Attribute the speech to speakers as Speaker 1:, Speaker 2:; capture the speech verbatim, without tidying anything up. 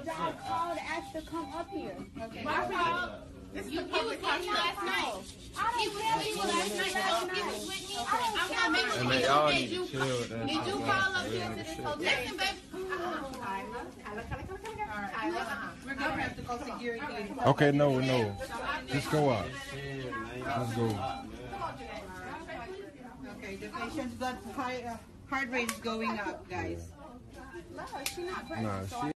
Speaker 1: I called to ask to come up here.
Speaker 2: Okay. My fault. You, you was with me last night. He was with me last night. So he was with me. I'm gonna make sure you know that you did you call up here to this hotel? Listen, baby. We're gonna have to call security.
Speaker 3: Okay, no, no. Just go up. Let's go.
Speaker 2: Okay, the patient's blood high, uh, heart rate is going up, guys.
Speaker 3: Nah, she